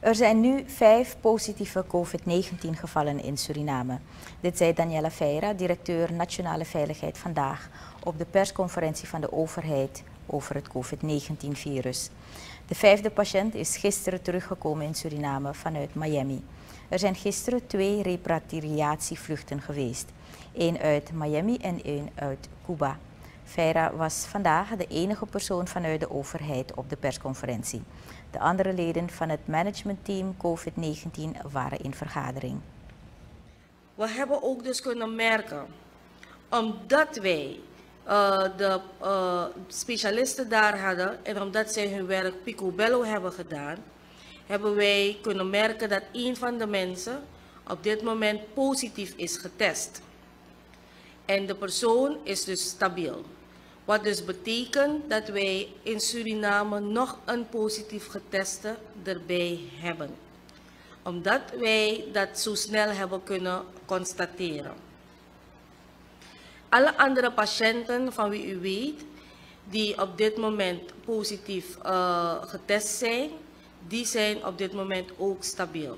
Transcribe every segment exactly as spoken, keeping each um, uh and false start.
Er zijn nu vijf positieve COVID negentien gevallen in Suriname. Dit zei Daniela Feira, directeur Nationale Veiligheid, vandaag op de persconferentie van de overheid over het COVID negentien virus. De vijfde patiënt is gisteren teruggekomen in Suriname vanuit Miami. Er zijn gisteren twee repatriatievluchten geweest. Eén uit Miami en één uit Cuba. Feira was vandaag de enige persoon vanuit de overheid op de persconferentie. De andere leden van het managementteam COVID negentien waren in vergadering. We hebben ook dus kunnen merken, omdat wij uh, de uh, specialisten daar hadden en omdat zij hun werk picobello hebben gedaan, hebben wij kunnen merken dat een van de mensen op dit moment positief is getest. En de persoon is dus stabiel. Wat dus betekent dat wij in Suriname nog een positief geteste erbij hebben. Omdat wij dat zo snel hebben kunnen constateren. Alle andere patiënten van wie u weet, die op dit moment positief uh, getest zijn, die zijn op dit moment ook stabiel.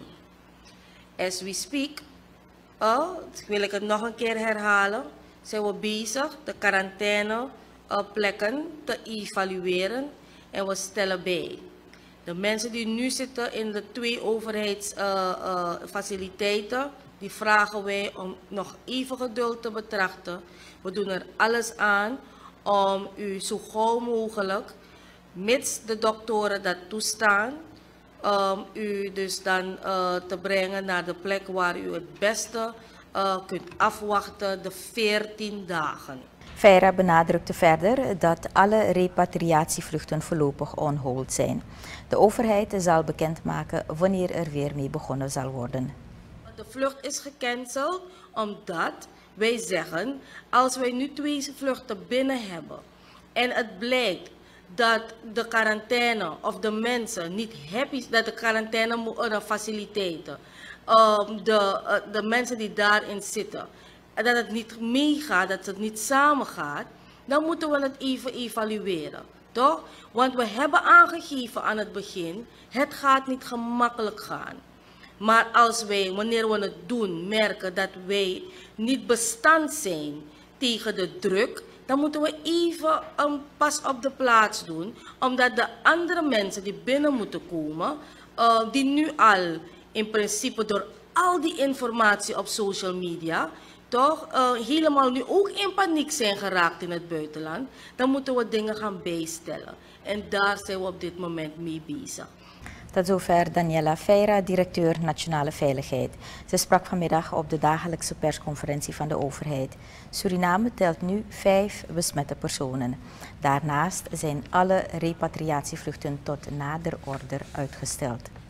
As we speak, uh, wil ik het nog een keer herhalen, zijn we bezig de quarantaine uh, plekken te evalueren en we stellen bij. De mensen die nu zitten in de twee overheidsfaciliteiten, uh, uh, die vragen wij om nog even geduld te betrachten. We doen er alles aan om u zo gauw mogelijk, mits de doktoren dat toestaan, um, u dus dan uh, te brengen naar de plek waar u het beste uh, kunt afwachten, de veertien dagen. Feira benadrukte verder dat alle repatriatievluchten voorlopig on hold zijn. De overheid zal bekendmaken wanneer er weer mee begonnen zal worden. De vlucht is gecanceld omdat wij zeggen, als wij nu twee vluchten binnen hebben en het blijkt dat de quarantaine of de mensen niet happy zijn, dat de quarantaine faciliteiten, um, de, uh, de mensen die daarin zitten, dat het niet meegaat, dat het niet samengaat, dan moeten we het even evalueren, toch? Want we hebben aangegeven aan het begin, het gaat niet gemakkelijk gaan. Maar als wij, wanneer we het doen, merken dat wij niet bestand zijn tegen de druk, dan moeten we even een pas op de plaats doen, omdat de andere mensen die binnen moeten komen, uh, die nu al in principe door al die informatie op social media, toch uh, helemaal nu ook in paniek zijn geraakt in het buitenland, dan moeten we dingen gaan bijstellen. En daar zijn we op dit moment mee bezig. Tot zover Daniela Feira, directeur Nationale Veiligheid. Ze sprak vanmiddag op de dagelijkse persconferentie van de overheid. Suriname telt nu vijf besmette personen. Daarnaast zijn alle repatriatievluchten tot nader order uitgesteld.